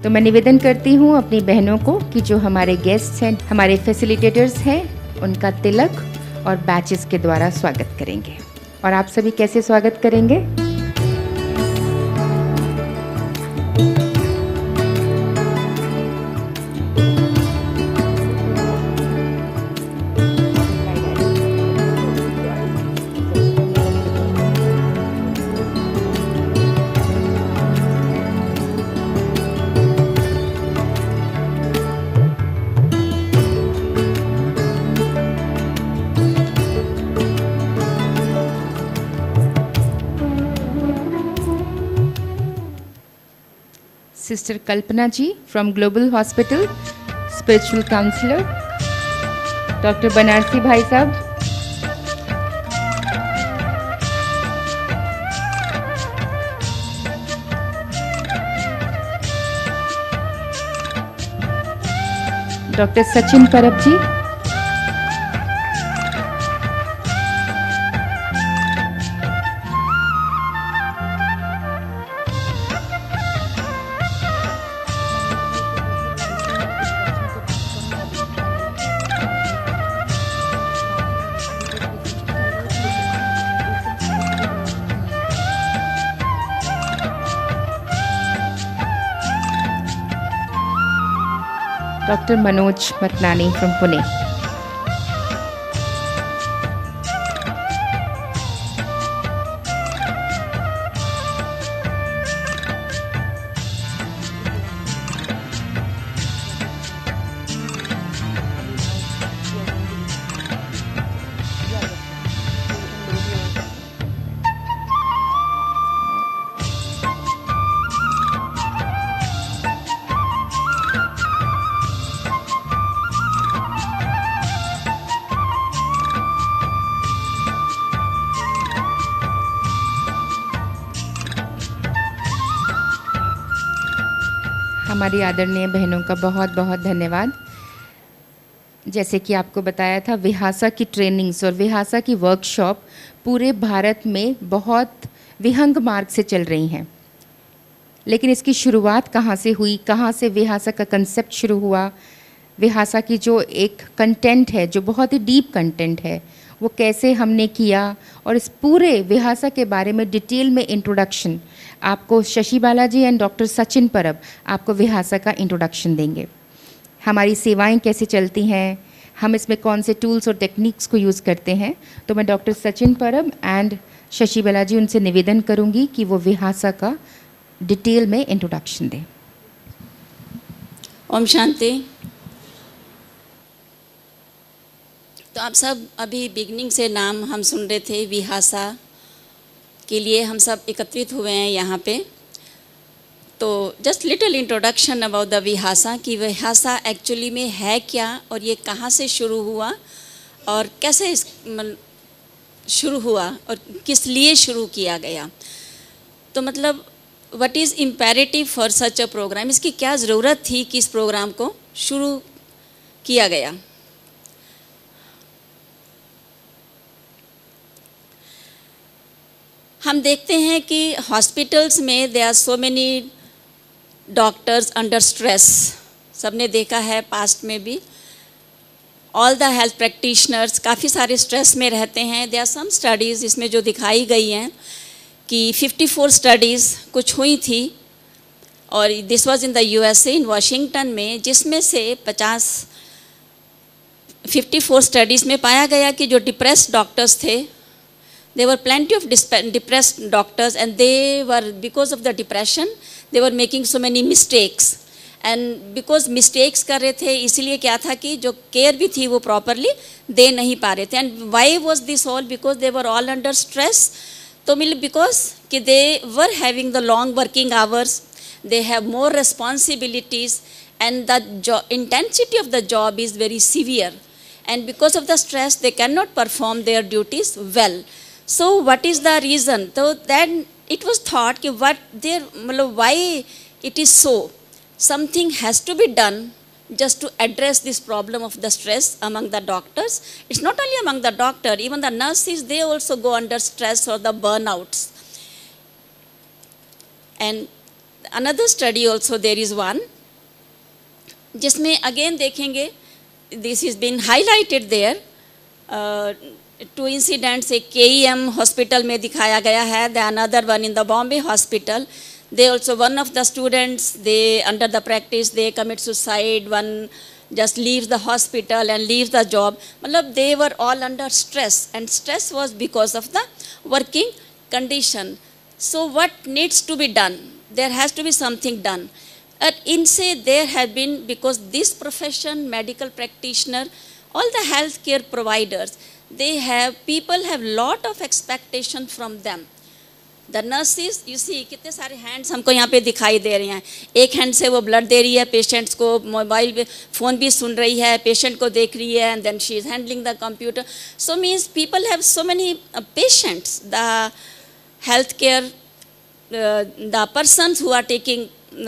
तो मैं निवेदन करती हूँ अपनी बहनों को कि जो हमारे गेस्ट्स हैं, हमारे फैसिलिटेटर्स हैं, उनका तिलक और बैचेस के द्वारा स्वागत करेंगे। और आप सभी कैसे स्वागत करेंगे? Sister Kalpana ji from Global Hospital, Spiritual Counselor, Dr. Banarsi Bhai Sahab, Dr. Sachin Parab ji, Dr. Manoj Matnani from Pune. हमारी आदरणीय बहनों का बहुत बहुत धन्यवाद। जैसे कि आपको बताया था, विहासा की ट्रेनिंग्स और विहासा की वर्कशॉप पूरे भारत में बहुत विहंग मार्ग से चल रही हैं। लेकिन इसकी शुरुआत कहाँ से हुई, कहाँ से विहासा का कंसेप्ट शुरू हुआ, विहासा की जो एक कंटेंट है, जो बहुत ही डीप कंटेंट है, वो कैसे हमने किया, और इस पूरे विहासा के बारे में डिटेल में इंट्रोडक्शन आपको शशि बालाजी एंड डॉक्टर सचिन परब आपको विहासा का इंट्रोडक्शन देंगे। हमारी सेवाएं कैसे चलती हैं, हम इसमें कौन से टूल्स और टेक्निक्स को यूज़ करते हैं। तो मैं डॉक्टर सचिन परब एंड शशि बालाजी उनसे निवेदन करूंगी कि वो विहासा का डिटेल में इंट्रोडक्शन दें। ओम शांति। तो आप सब अभी बिगनिंग से नाम हम सुन रहे थे, विहासा के लिए हम सब एकत्रित हुए हैं यहाँ पे। तो just little introduction about the Vihasa कि विहासा एक्चुअली में है क्या और ये कहाँ से शुरू हुआ और कैसे शुरू हुआ और किस लिए शुरू किया गया। तो मतलब what is imperative for such a program, इसकी क्या ज़रूरत थी कि इस प्रोग्राम को शुरू किया गया। हम देखते हैं कि हॉस्पिटल्स में there are so many doctors under stress. सबने देखा है पास्ट में भी, ऑल द हेल्थ प्रैक्टिशनर्स काफ़ी सारे स्ट्रेस में रहते हैं। देयर आर सम स्टडीज़ इसमें जो दिखाई गई हैं कि 54 स्टडीज़ कुछ हुई थी, और this was in the USA in Washington में, जिसमें से 54 स्टडीज़ में पाया गया कि जो डिप्रेस्ड डॉक्टर्स थे, there were plenty of depressed doctors, and they were, because of the depression, they were making so many mistakes, and because mistakes कर रहे थे, इसीलिए क्या था कि जो care भी थी वो properly दे नहीं पा रहे थे। and why was this all? because they were all under stress। तो मतलब because कि they were having the long working hours, they have more responsibilities, and the intensity of the job is very severe, and because of the stress they cannot perform their duties well। So what is the reason? So then it was thought कि what there, why it is so, something has to be done just to address this problem of the stress among the doctors. It's not only among the doctor, even the nurses, they also go under stress or the burnouts. And Another study also there is one, जिसमें again देखेंगे, this is been highlighted there. Two incidents, एक KEM hospital में दिखाया गया है, the another one in the Bombay hospital. They also, one of the students, they under the practice, they commit suicide, one just leaves the hospital and leaves the job. मतलब they were all under stress, and stress was because of the working condition. So what needs to be done? There has to be something done. इनसे there have been, because this profession, medical practitioner, all the healthcare providers, they have, people have lot of expectation from them. The nurses, you see, कितने सारे hands हमको यहाँ पे दिखाई दे रहे हैं. एक hand से वो blood दे रही है patients को, मोबाइल पे phone भी सुन रही है, patient को देख रही है, and then she is handling the computer. So means people have so many patients. The healthcare, the persons who are taking,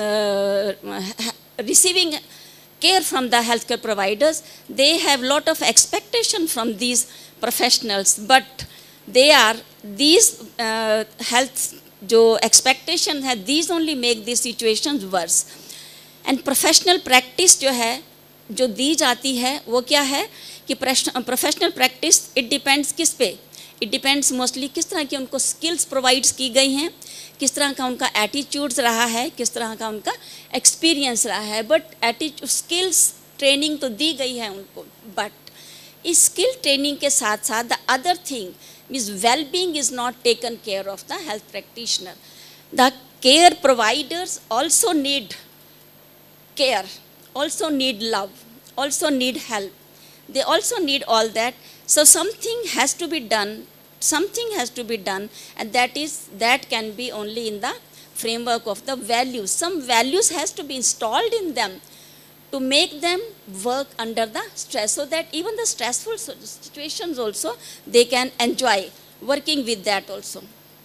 receiving care from the healthcare providers, they have lot of expectation from these professionals, but they are, these health जो expectation है, these only make these situations worse. And professional practice जो है, जो दी जाती है, वो क्या है कि professional practice, it depends किस पे? It depends mostly किस तरह की उनको skills provides की गई हैं, किस तरह का उनका attitudes रहा है, किस तरह का उनका experience रहा है. But attitude, skills training तो दी गई है उनको, but इस skill training के साथ साथ the other thing is well-being is not taken care of the health practitioner. The care providers also need care, also need love, also need help. They also need all that. So something has to be done, something has to be done, and that can be only in the framework of the values. Some values has to be installed in them to make them work under the stress, so that even the stressful situations also they can enjoy working with that also.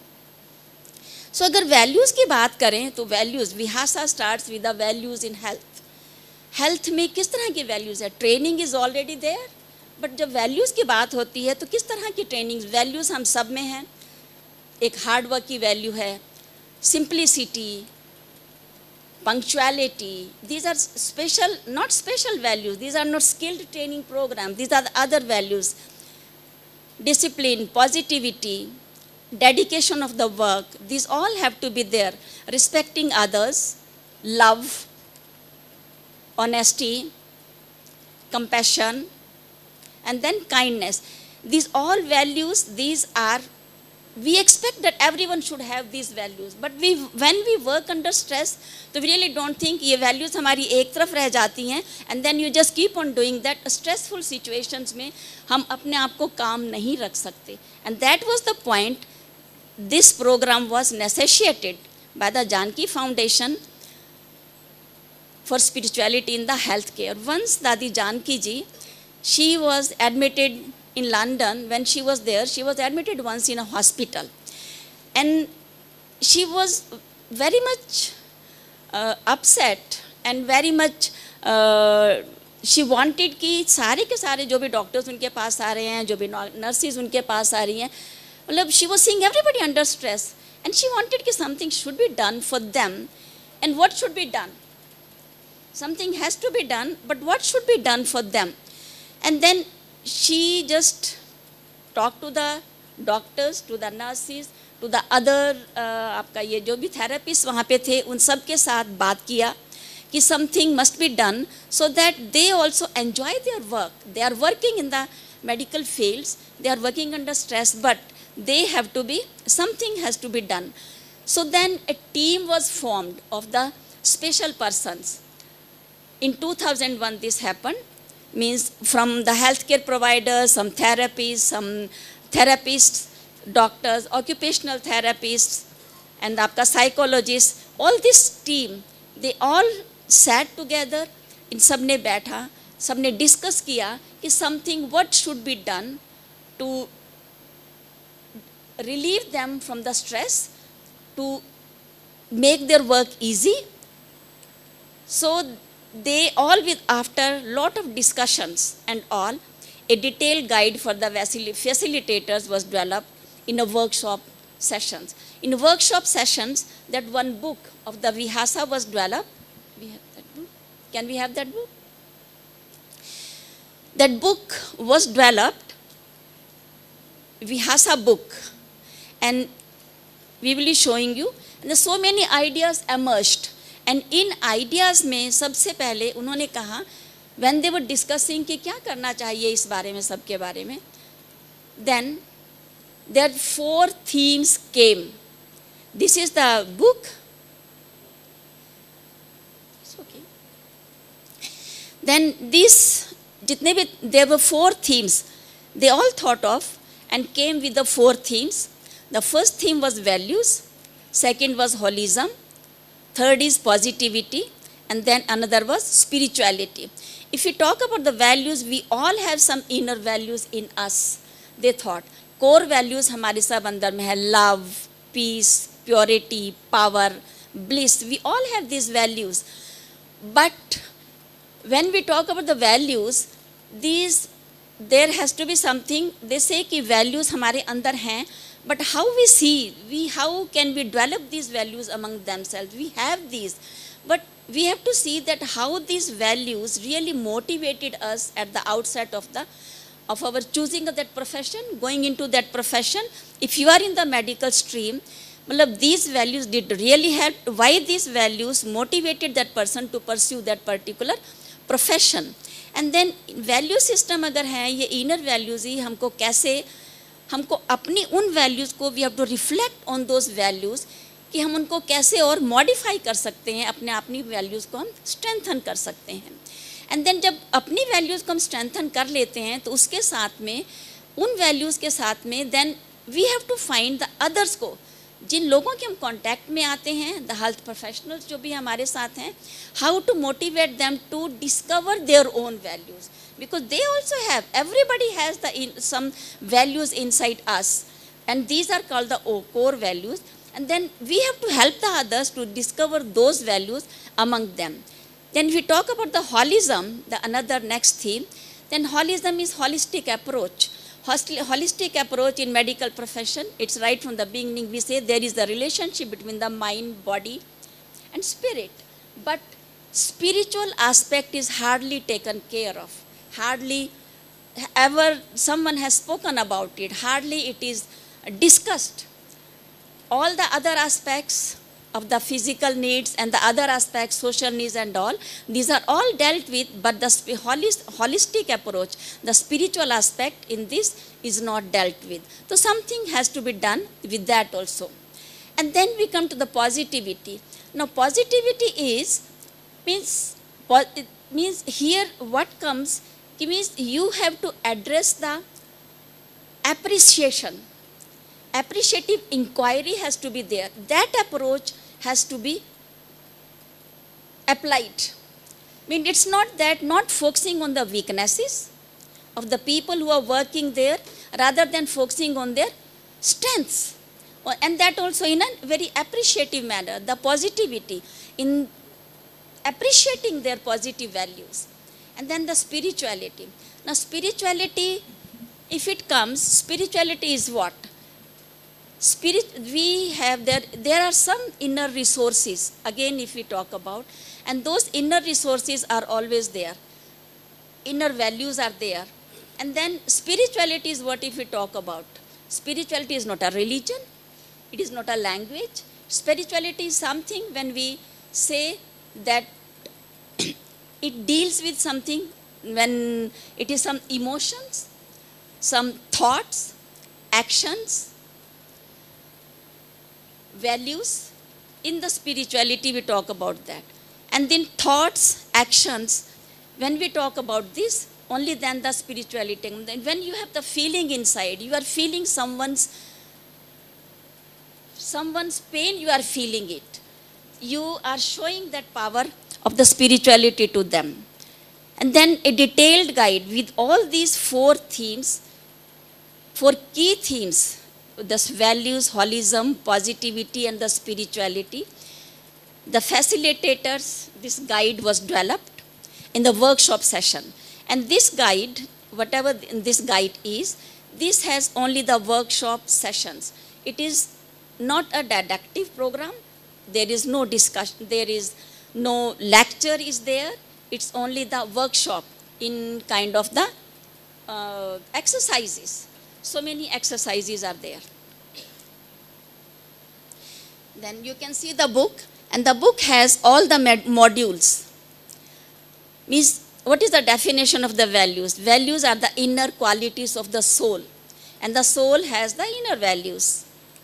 So अगर values की बात करें तो values, VIHASA starts with the values in health. Health में किस तरह की values है? Training is already there, but जब values की बात होती है तो किस तरह की training values हम सब में हैं. एक hard work की value है, simplicity, punctuality. These are special, not special values. These are not skilled training programs. These are the other values. Discipline, positivity, dedication of the work. These all have to be there. Respecting others, love, honesty, compassion, and then kindness. These all values, these are, we expect that everyone should have these values, but when we work under stress, तो we really don't think ये values हमारी एक तरफ रह जाती हैं, and then you just keep on doing that. Stressful situations में हम अपने आप को calm नहीं रख सकते, and that was the point. This program was necessitated by the Janki Foundation for spirituality in the healthcare. Once Dadi Janki ji, she was admitted in London. When she was there, she was admitted once in a hospital, and she was very much upset and very much she wanted कि सारे के सारे जो भी doctors उनके पास आ रहे हैं, जो भी nurses उनके पास आ रही हैं, मतलब she was seeing everybody under stress, and she wanted कि something should be done for them. And what should be done? Something has to be done, but what should be done for them? And then she just talked to the doctors, to the nurses, to the other आपका ये जो भी therapists वहाँ पे थे, उन सब के साथ बात किया कि something must be done so that they also enjoy their work. They are working in the medical fields, they are working under stress, but they have to be, something has to be done. So then a team was formed of the special persons. In 2001 this happened. Means from the healthcare providers, some therapists, doctors, occupational therapists, and आपका psychologists, all this team, they all sat together, इन सब ने बैठा, सब ने discuss किया कि something, what should be done to relieve them from the stress, to make their work easy. So they all, with after lot of discussions and all, a detailed guide for the facilitators was developed in a workshop sessions. In workshop sessions, that one book of the VIHASA was developed. We have that book. Can we have that book? That book was developed, VIHASA book, and we will be showing you. And so many ideas emerged. And in ideas में सबसे पहले उन्होंने कहा, when they were discussing कि क्या करना चाहिए इस बारे में, सबके बारे में, then there 4 themes came. This is the book. It's okay. Then this, जितने भी, there were 4 themes. They all thought of and came with the 4 themes. The first theme was values. Second was holism. Third is positivity. And then another was spirituality. If we talk about the values, we all have some inner values in us. They thought. Core values हमारे सब अंदर में है. Love, peace, purity, power, bliss. We all have these values. But when we talk about the values, there has to be something. They say कि values हमारे अंदर हैं. But how we see, how can we develop these values among themselves? We have these. But we have to see that how these values really motivated us at the outset of our choosing of that profession, going into that profession. If you are in the medical stream, these values did really help. Why these values motivated that person to pursue that particular profession? And then value system अगर है, ये inner values ही हमको अपनी उन values को we have to reflect on those values कि हम उनको कैसे और modify कर सकते हैं, अपनी वैल्यूज़ को हम strengthen कर सकते हैं. And then जब अपनी वैल्यूज़ को हम strengthen कर लेते हैं तो उसके साथ में, उन वैल्यूज़ के साथ में, then we have to find the others को, जिन लोगों के हम कांटेक्ट में आते हैं, the health professionals जो भी हमारे साथ हैं, how to motivate them to discover their own values. Because they also have, everybody has some values inside us. And these are called the core values. And then we have to help the others to discover those values among them. Then we talk about the holism, the another next theme. Then holism is holistic approach. Holistic approach in medical profession, it's right from the beginning. We say there is a relationship between the mind, body and spirit. But spiritual aspect is hardly taken care of. Hardly ever someone has spoken about it. Hardly it is discussed. All the other aspects of the physical needs and the other aspects, social needs and all, these are all dealt with, but the holistic approach, the spiritual aspect in this is not dealt with. So something has to be done with that also. And then we come to the positivity. Now positivity means here what comes, it means you have to address the appreciation. Appreciative inquiry has to be there. That approach has to be applied. I mean, it's not that, not focusing on the weaknesses of the people who are working there, rather than focusing on their strengths. And that also in a very appreciative manner, the positivity, in appreciating their positive values. And then the spirituality. Now spirituality, if it comes, spirituality is what? We have there are some inner resources, again if we talk about, and those inner resources are always there. Inner values are there. And then spirituality is what if we talk about. Spirituality is not a religion, it is not a language. Spirituality is something when we say that it deals with something, when it is some emotions, some thoughts, actions, values. In the spirituality we talk about that. And then thoughts, actions, when we talk about this, only then the spirituality. When you have the feeling inside, you are feeling someone's pain, you are feeling it. You are showing that power of the spirituality to them. And then a detailed guide with all these 4 themes, 4 key themes, the values, holism, positivity and the spirituality. The facilitators, this guide was developed in the workshop session. And this guide, whatever this guide is, this has only the workshop sessions. It is not a didactic program. There is no discussion, there is no lecture is there. It's only the workshop in kind of the exercises. So many exercises are there. Then you can see the book, and the book has all the modules. Means, what is the definition of the values? Values are the inner qualities of the soul, and the soul has the inner values.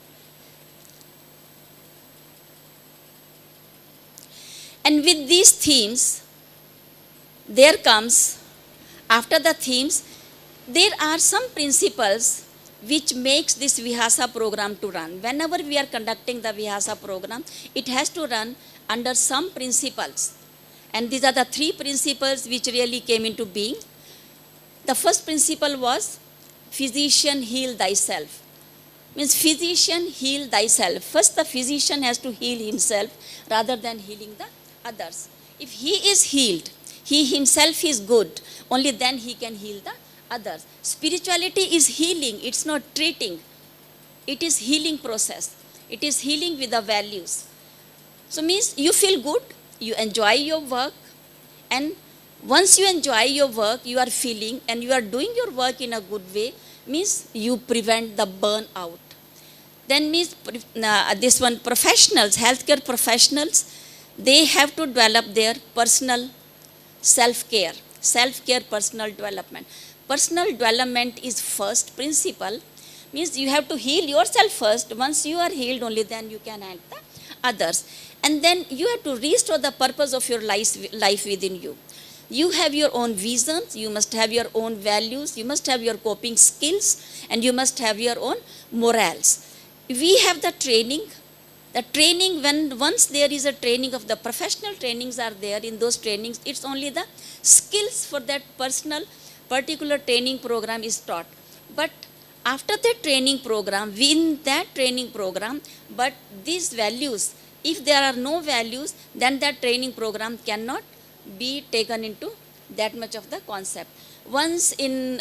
And with these themes, there comes, after the themes, there are some principles which makes this VIHASA program to run. Whenever we are conducting the VIHASA program, it has to run under some principles. And these are the three principles which really came into being. The first principle was, physician, heal thyself. Means, physician, heal thyself. First, the physician has to heal himself rather than healing the others. If he is healed, he himself is good, only then he can heal the others. Spirituality is healing, it's not treating. It is healing process. It is healing with the values. So means, you feel good, you enjoy your work, and once you enjoy your work, you are feeling and you are doing your work in a good way, means you prevent the burnout. Then means, this one, professionals, healthcare professionals, they have to develop their personal self-care, personal development. Personal development is first principle, means you have to heal yourself first. Once you are healed, only then you can help the others. And then you have to restore the purpose of your life within you. You have your own visions, you must have your own values, you must have your coping skills, and you must have your own morals. We have the training. The training, once there is a training of the professional trainings are there, in those trainings, it's only the skills for that particular training program is taught. But after the training program, within that training program, but these values, if there are no values, then that training program cannot be taken into that much of the concept. Once in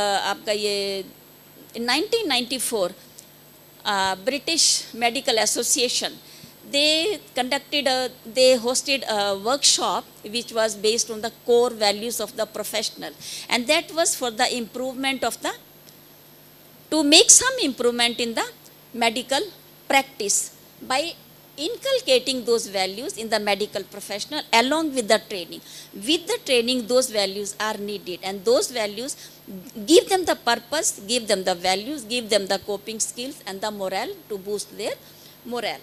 1994, British Medical Association, they hosted a workshop which was based on the core values of the professional, and that was for the improvement of to make some improvement in the medical practice by inculcating those values in the medical professional along with the training. With the training, those values are needed, and those values give them the purpose, give them the values, give them the coping skills and the morale to boost their morale.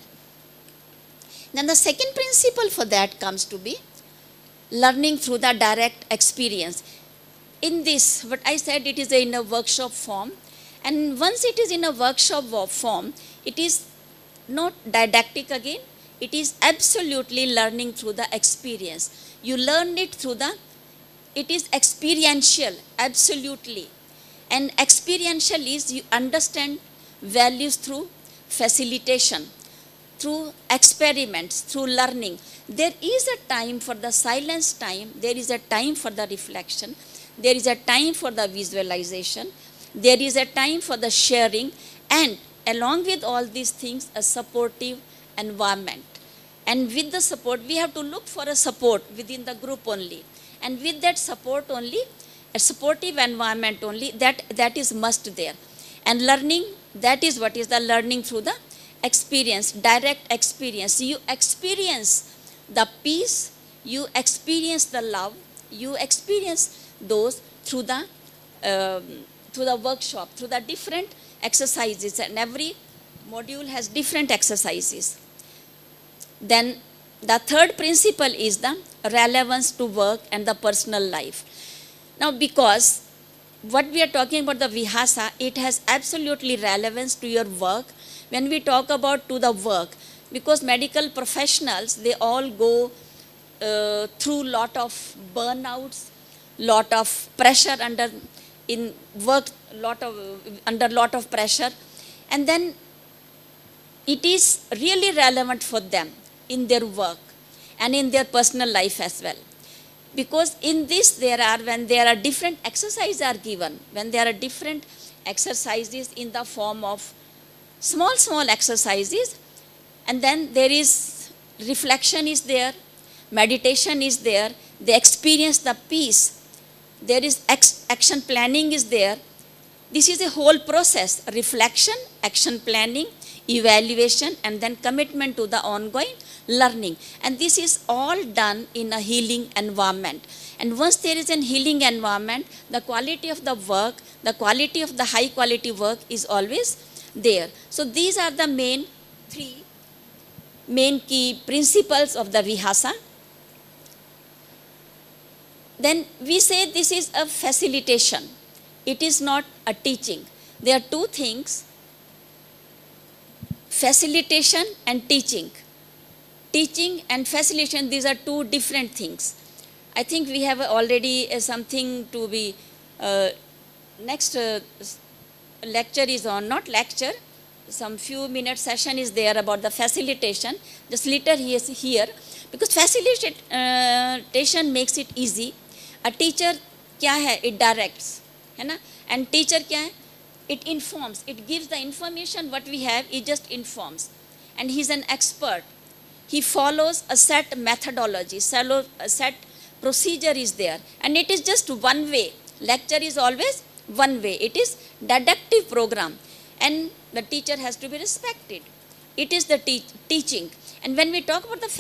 Then the second principle for that comes to be learning through the direct experience. In this, what I said, it is in a workshop form, and once it is in a workshop form, it is not didactic again, it is absolutely learning through the experience. You learn it through it is experiential, absolutely. And experiential is you understand values through facilitation, through experiments, through learning. There is a time for the silence time, there is a time for the reflection, there is a time for the visualization, there is a time for the sharing, and along with all these things, a supportive environment. And with the support, we have to look for a support within the group only. And with that support only, a supportive environment only, that is must there. And learning, that is what is the learning through the experience, direct experience. You experience the peace, you experience the love, you experience those through the workshop, through the different exercises, and every module has different exercises. Then the third principle is the relevance to work and the personal life. Now, because what we are talking about the VIHASA, it has absolutely relevance to your work when we talk about to the work, because medical professionals, they all go through lot of burnouts, lot of pressure under lot of pressure, and then it is really relevant for them in their work and in their personal life as well. Because in this, when there are different exercises are given, when there are different exercises in the form of small, small exercises, and then there is reflection is there, meditation is there, they experience the peace, there is action planning is there. This is a whole process: reflection, action planning, evaluation, and then commitment to the ongoing learning. And this is all done in a healing environment. And once there is an healing environment, the quality of the work, the quality of the high quality work is always there. So these are the three main key principles of the VIHASA. Then we say this is a facilitation. It is not a teaching. There are two things: facilitation and teaching. Teaching and facilitation, these are two different things. I think we have already something to be, next lecture is on, not lecture, some few minute session is there about the facilitation. Just later he is here, because facilitation makes it easy. A teacher क्या है? It directs, है ना? And teacher क्या है? It informs. It gives the information what we have. It just informs. And he's an expert. He follows a set methodology, a set procedure is there. And it is just one way. Lecture is always one way. It is deductive program. And the teacher has to be respected. It is the teaching. And when we talk about the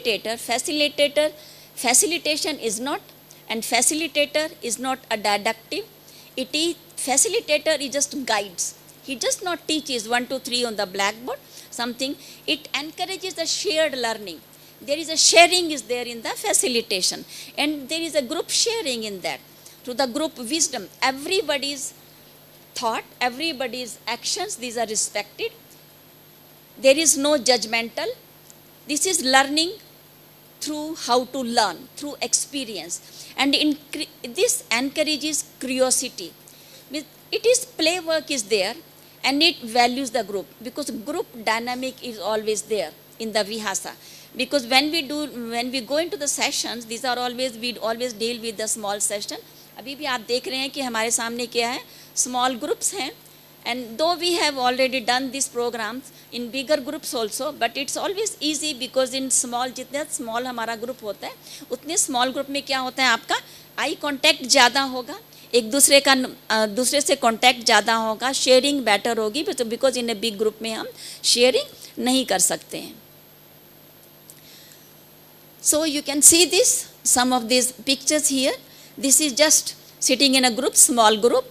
facilitation is not, and facilitator is not a deductive. Facilitator is just guides. He just not teaches 1, 2, 3 on the blackboard, something. It encourages the shared learning. There is a sharing is there in the facilitation. And there is a group sharing in that. Through the group wisdom, everybody's thought, everybody's actions, these are respected. There is no judgmental. This is learning through how to learn, through experience. And this encourages curiosity. It is play work is there, and it values the group, because group dynamic is always there in the VIHASA. Because when we go into the sessions, these are always, we always deal with the small session. अभी भी आप देख रहे हैं कि हमारे सामने क्या है, small groups हैं. And though we have already done these programs in bigger groups also, but it's always easy because in small, जितना small हमारा group होता है, उतने small group में क्या होता है, आपका eye contact ज़्यादा होगा, एक दूसरे से contact ज़्यादा होगा, sharing better होगी, because in a big group में हम sharing नहीं कर सकते हैं. So you can see this, some of these pictures here. This is just sitting in a group, small group.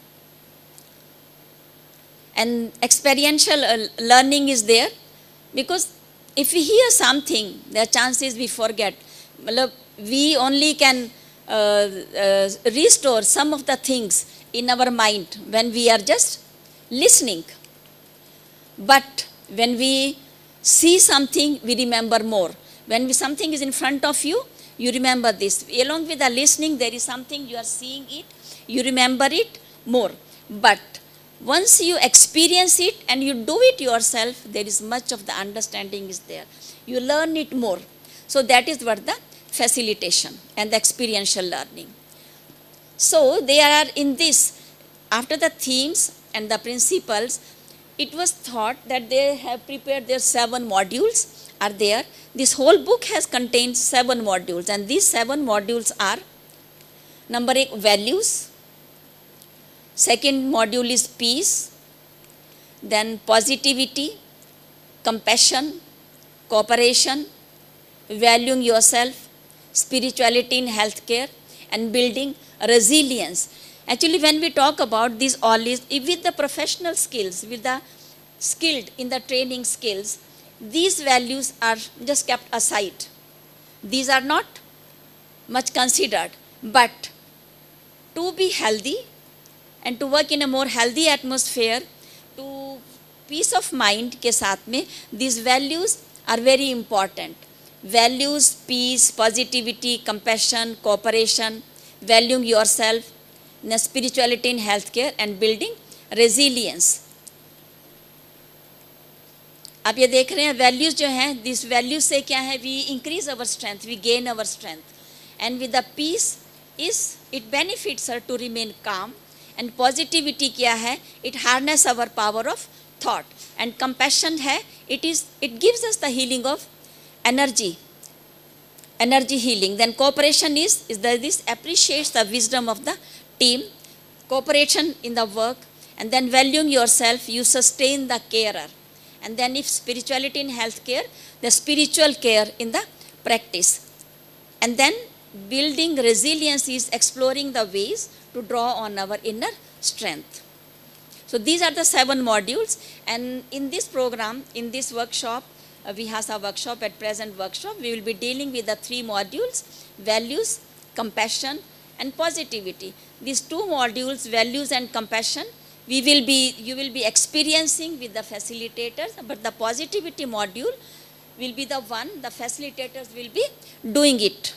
And experiential learning is there, because if we hear something, there are chances we forget. We only can restore some of the things in our mind when we are just listening. But when we see something, we remember more. When something is in front of you, you remember this. Along with the listening, there is something you are seeing it, you remember it more. But once you experience it and you do it yourself, there is much of the understanding is there. You learn it more. So that is what the facilitation and the experiential learning. So they are in this, after the themes and the principles, it was thought that they have prepared their 7 modules are there. This whole book has contained 7 modules, and these 7 modules are: number 1, values. Second module is peace, then positivity, compassion, cooperation, valuing yourself, spirituality in healthcare, and building resilience. Actually, when we talk about these all is with the professional skills, with the skilled in the training skills, these values are just kept aside. These are not much considered, but to be healthy and to work in a more healthy atmosphere, to peace of mind के साथ में, these values are very important. Values, peace, positivity, compassion, cooperation, valuing yourself, spirituality in healthcare, and building resilience. आप ये देख रहे हैं values जो हैं, these values से क्या है, we increase our strength, we gain our strength. And with the peace is, it benefits her to remain calm. And positivity क्या है, it harness our power of thought. And compassion hai, it gives us the healing of energy healing. Then cooperation is that this appreciates the wisdom of the team, cooperation in the work, and then valuing yourself, you sustain the carer. And then if spirituality in healthcare, the spiritual care in the practice. And then building resilience is exploring the ways to draw on our inner strength. So these are the 7 modules, and in this program, in this workshop, VIHASA workshop, at present workshop, we will be dealing with the 3 modules: values, compassion, and positivity. These 2 modules, values and compassion, you will be experiencing with the facilitators, but the positivity module will be the one the facilitators will be doing it.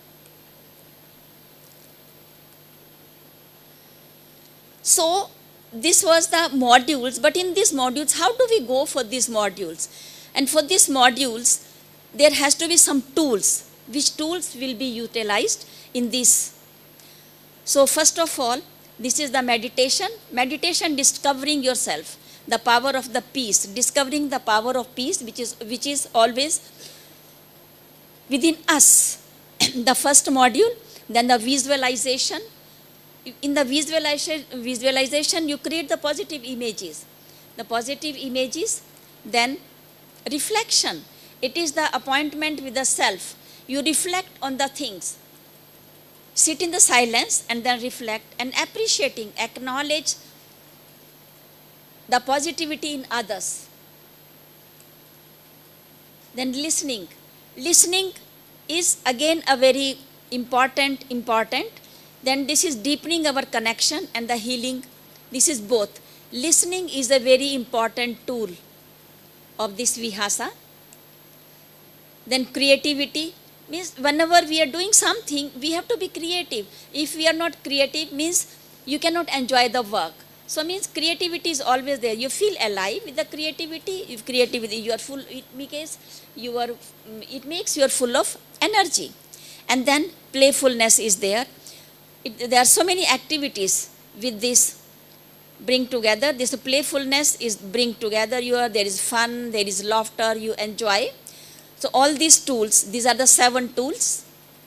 So this was the modules, but in these modules, how do we go for these modules? And for these modules, there has to be some tools. Which tools will be utilized in this? So first of all, this is the meditation. Meditation, discovering yourself, the power of the peace, discovering the power of peace, which is always within us. The first module. Then the visualization. In the visualization, you create the positive images. The positive images. Then reflection. It is the appointment with the self. You reflect on the things. Sit in the silence and then reflect, and appreciating, acknowledge the positivity in others. Then listening. Listening is again a very important. Then this is deepening our connection and the healing. This is both. Listening is a very important tool of this VIHASA. Then creativity means whenever we are doing something, we have to be creative. If we are not creative, means you cannot enjoy the work. So means creativity is always there. You feel alive with the creativity. If creativity, you are full, it makes you are full of energy. And then playfulness is there. There are so many activities with this bring together. This playfulness is bring together. There is fun, there is laughter, you enjoy. So all these tools, these are the 7 tools.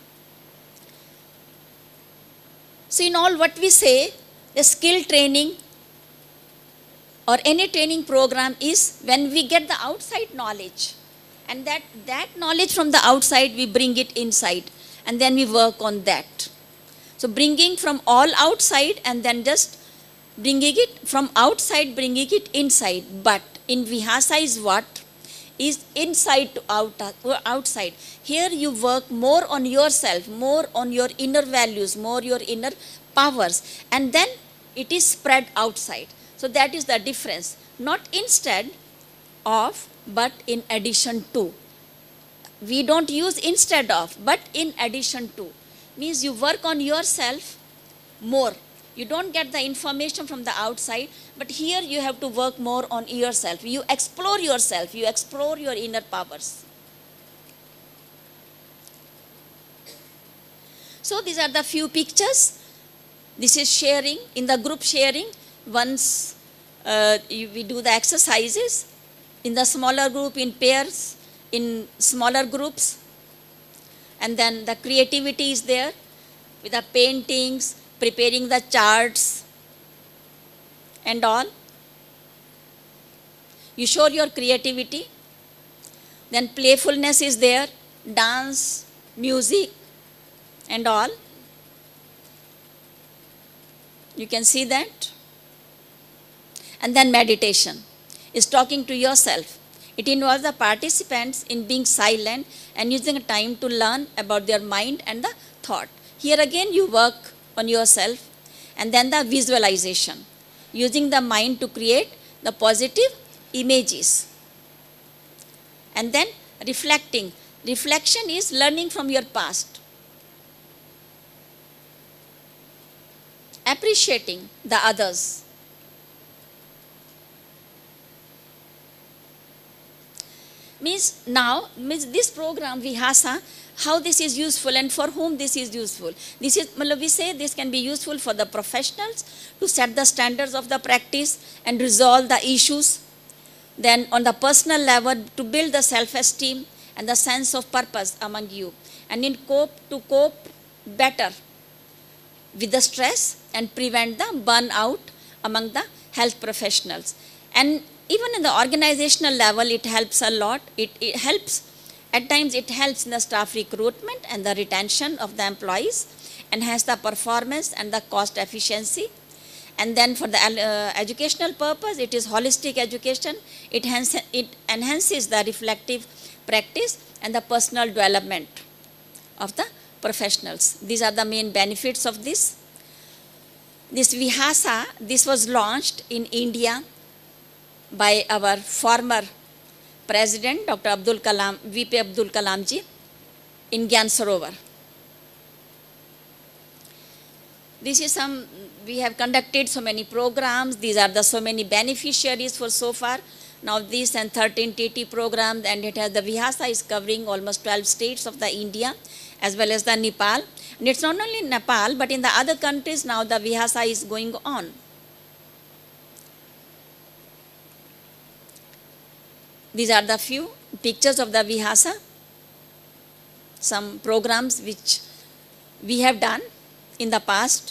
So in all what we say, the skill training or any training program is when we get the outside knowledge, and that knowledge from the outside, we bring it inside, and then we work on that. So bringing from all outside and then just bringing it from outside, bringing it inside. But in VIHASA is what? Is inside to outside. Here you work more on yourself, more on your inner values, more your inner powers, and then it is spread outside. So that is the difference. Not instead of, but in addition to. We don't use instead of, but in addition to. Means you work on yourself more. You don't get the information from the outside, but here you have to work more on yourself. You explore yourself, you explore your inner powers. So these are the few pictures. This is sharing, in the group sharing. Once we do the exercises, in the smaller group, in pairs, in smaller groups. And then the creativity is there with the paintings, preparing the charts and all. You show your creativity. Then playfulness is there, dance, music and all. You can see that. And then meditation is talking to yourself. It involves the participants in being silent and using time to learn about their mind and the thought. Here again you work on yourself. And then the visualization, using the mind to create the positive images. And then reflecting. Reflection is learning from your past. Appreciating the others. Means this program VIHASA, how this is useful and for whom this is useful. This is, we say this can be useful for the professionals to set the standards of the practice and resolve the issues Then on the personal level, to build the self-esteem and the sense of purpose among you, and to cope better with the stress and prevent the burnout among the health professionals. And even in the organizational level, it helps a lot. It helps, at times it helps in the staff recruitment and the retention of the employees, enhance the performance and the cost efficiency. And then for the educational purpose, it is holistic education. It enhances the reflective practice and the personal development of the professionals. These are the main benefits of this. This VIHASA, this was launched in India by our former President, Dr. Abdul Kalam, VP Abdul Kalam ji, in Gyan Sarovar. This is some, we have conducted so many programs. These are the so many beneficiaries for so far. Now this and 13 TT programs, and it has, the VIHASA is covering almost 12 states of the India as well as the Nepal. And it's not only Nepal, but in the other countries now the VIHASA is going on. These are the few pictures of the VIHASA, some programs which we have done in the past.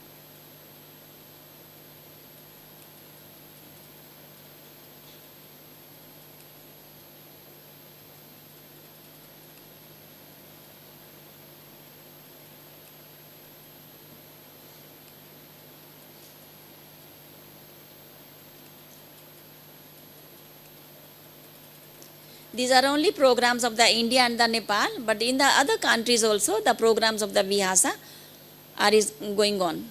These are only programs of the India and the Nepal, but in the other countries also the programs of the VIHASA is going on.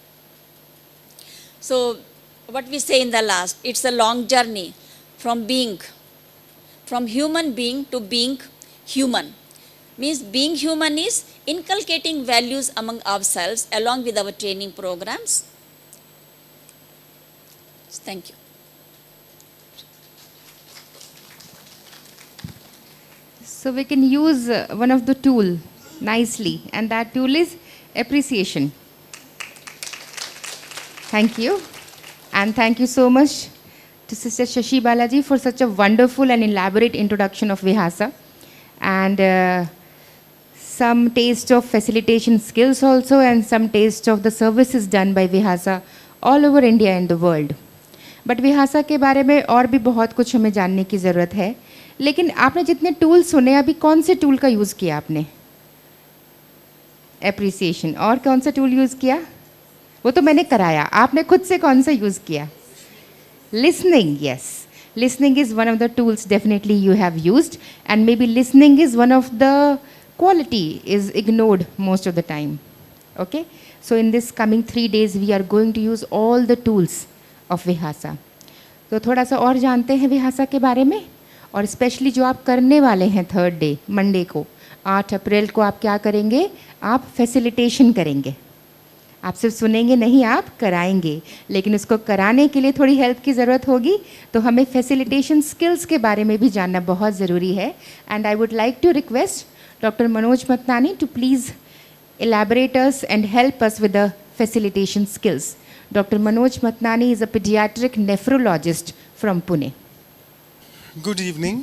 So what we say in the last, it's a long journey from human being to being human. Means being human is inculcating values among ourselves along with our training programs. Thank you. So we can use one of the tool nicely, and that tool is appreciation. Thank you. And thank you so much to Sister Shashi Balaji for such a wonderful and elaborate introduction of VIHASA, and some taste of facilitation skills also, and some taste of the services done by VIHASA all over India and the world. But VIHASA के बारे में और भी बहुत कुछ हमें जानने की ज़रूरत है. लेकिन आपने जितने टूल सुने, अभी कौन से टूल का यूज़ किया आपने? एप्रिसिएशन. और कौन सा टूल यूज़ किया? वो तो मैंने कराया. आपने खुद से कौन सा यूज़ किया? Listening, yes. Listening is one of the tools definitely you have used, and maybe listening is one of the quality is ignored most of the time. Okay? So in this coming 3 days, we are going to use all the tools of VIHASA. तो थोड़ा सा और जानते हैं VIHASA के बारे में, और स्पेशली जो आप करने वाले हैं 3rd डे मंडे को 8 अप्रैल को आप क्या करेंगे? आप फैसिलिटेशन करेंगे. आप सिर्फ सुनेंगे नहीं, आप कराएंगे. लेकिन उसको कराने के लिए थोड़ी हेल्प की ज़रूरत होगी, तो हमें फैसिलिटेशन स्किल्स के बारे में भी जानना बहुत ज़रूरी है. And I would like to request doctor Manoj Matnani to please elaborate us and help us with the facilitation skills. Dr. Manoj Matnani is a pediatric nephrologist from Pune. Good evening.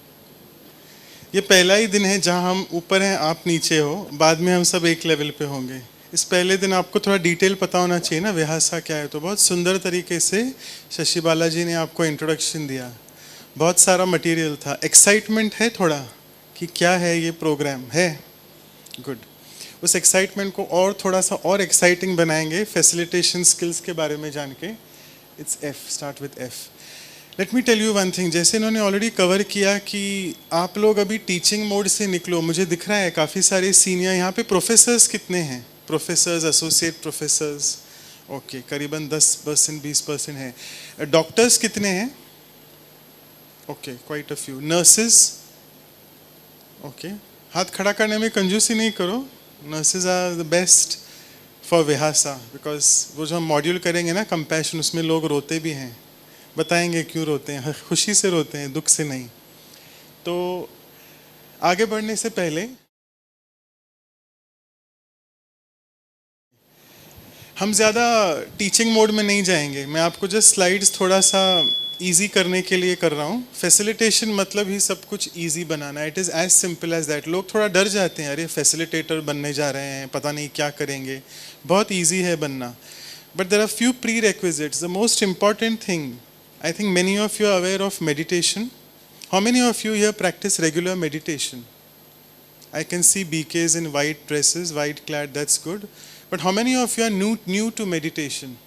ये पहला ही दिन है जहां हम ऊपर हैं, आप नीचे हो. बाद में हम सब एक लेवल पे होंगे. इस पहले दिन आपको थोड़ा डिटेल पता होना चाहिए ना VIHASA क्या है. तो बहुत सुंदर तरीके से शशि बालाजी ने आपको इंट्रोडक्शन दिया. बहुत सारा मटेरियल था. एक्साइटमेंट है थोड़ा कि क्या है ये प्रोग्राम है. गुड. उस एक्साइटमेंट को और थोड़ा सा और एक्साइटिंग बनाएंगे फैसिलिटेशन स्किल्स के बारे में जान के. It's F, start with F. Let me tell you one thing. जैसे इन्होंने ऑलरेडी कवर किया कि आप लोग अभी टीचिंग मोड से निकलो. मुझे दिख रहा है काफ़ी सारे सीनियर यहाँ पे. प्रोफेसर्स कितने हैं? प्रोफेसर्स, एसोसिएट प्रोफेसर्स, ओके, करीबन 10% 20% है. डॉक्टर्स कितने हैं? Okay, quite a few. Nurses, okay. हाथ खड़ा करने में कंजूसी नहीं करो. Nurses are the best for VIHASA, because वो जो हम मॉड्यूल करेंगे ना कंपैशन, उसमें लोग रोते भी हैं. बताएंगे क्यों रोते हैं. खुशी से रोते हैं, दुख से नहीं. तो आगे बढ़ने से पहले हम ज़्यादा टीचिंग मोड में नहीं जाएंगे. मैं आपको जस्ट स्लाइड्स थोड़ा सा इजी करने के लिए कर रहा हूँ। फैसिलिटेशन मतलब ही सब कुछ इजी बनाना, it is as simple as that. लोग थोड़ा डर जाते हैं, अरे फैसिलिटेटर बनने जा रहे हैं, पता नहीं क्या करेंगे। बहुत इजी है बनना, but there are few prerequisites. The most important thing, I think many of you are aware of meditation. How many of you here practice regular meditation? I can see BKs in white dresses, white clad, that's good. But how many of you are new to meditation?